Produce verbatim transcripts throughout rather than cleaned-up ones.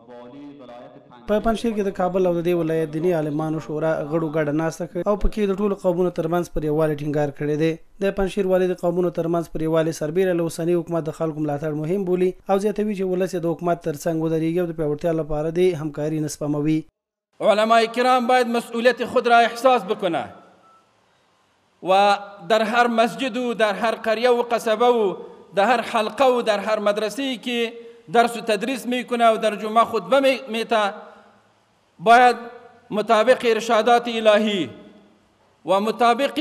په پنجشیر کې د کابل او د دې ولایت دیني عالمانو شورا غړو ګډه ناسته کړې او پکې د ټولو قومونو ترمنځ پر یووالي ټینګار کړی دی. د پنجشیر والي د قومونو ترمنځ پر یووالي سربیره له اوسني حکومت د خلکو ملاتړ مهم بولي او زیاتوي چې ولس د حکومت ترڅنګ ودرېږي او د پیاوړتیا لپاره د همکاري نه سپموي. علماء کرام باید مسئولیت خود را احساس بکنه و در هر مسجد و در هر قریه و قصبه و در هر حلقه و در هر مدرسه که درس و تدریس میکنه و در جمعه خطبه میته باید مطابق ارشادات الهی و مطابق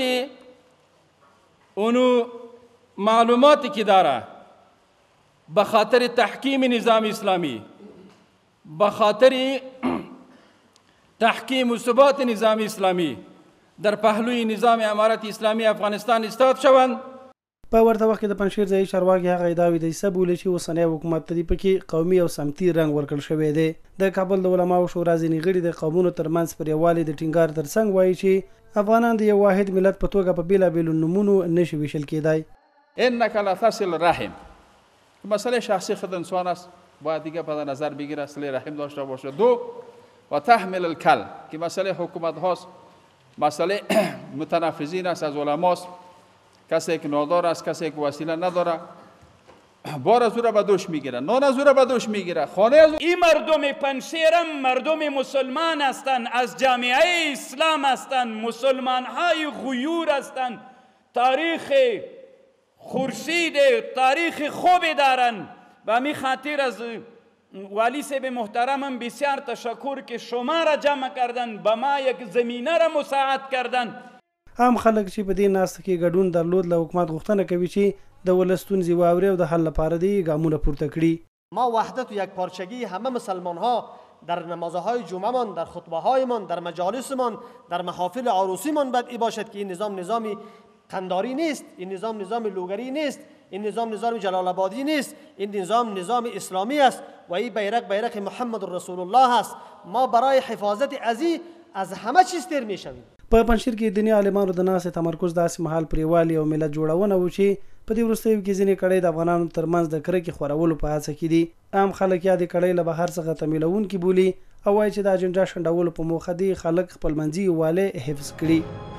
اونو معلوماتی که داره به خاطر تحکیم نظام اسلامی، به خاطر تحکیم و ثبات نظام اسلامی در پهلوی نظام امارت اسلامی افغانستان استاد شوند. په ورته وخت کې د پنجشیر ځایي چارواکي هغه ادعاوې د حساب بولي چې اوسنی حکومت ته پکې قومي او سمتي رنګ ورکړل شوی دی. د کابل د علماو شورا ځینې غړي د قومونو ترمنځ پر یووالي د ټینګار ترڅنګ وایي چې افغانان د یو واحد ملت په توګه په بېلابېلو نومونو نشي ویشل کېدای. انک لا تصل رحم مسئله شخصی خود انسان است، باید دیگه به نظر بگیره صله رحم داشته باشه. دو و تحمل الکل که مسئله حکومت هاست، مسئله متنفذین است از علماست، کسی که نادار است، کسی که وسیله نداره بار از او را به دوش میگیره، نان از او را به دوش میگیره، خانه از او. این مردم پنجشیرم مردم مسلمان هستند، از جامعه اسلام هستند، مسلمان های غیور هستند، تاریخ خورشید تاریخ خوبی دارند و می خاطر از والی صاحب محترمم بسیار تشکر که شما را جمع کردن، به ما یک زمینه را مساعد کردن. عام خلک چې په دې ناسته کې ګډون درلود له حکومت غوښتنه کوي چې د ولس ستونزې واوري او د حل لپاره دې ګامونه پورته کړي. ما وحدت و یک پارچگی همه مسلمان ها در نمازهای جمعه من، در خطبه هایمان، در مجالس من، در محافل عروسی من باید ای باشد که این نظام نظامی قنداری نیست، این نظام نظام لوگری نیست، این نظام نظام جلال آبادی نیست، این نظام نظام اسلامی است و این بیرق بیرق محمد رسول الله است. ما برای حفاظت از این از همه چیز تیر میشویم. په پنجشیر کې دیني عالمانو د ناستې تمرکز داسې مهال پر یووالي او ملت جوړونه و چې په دې وروستیو کې ځینې کړۍ د افغانانو ترمنځ د کرکې خورولو په هڅه کې دي. عام خلک یا د کړۍ له بهر څخه تمیلونکي بولي او وایي چې د اجنډا شنډولو په موخه دې خلک خپلمنځي یووالی حفظ کړي.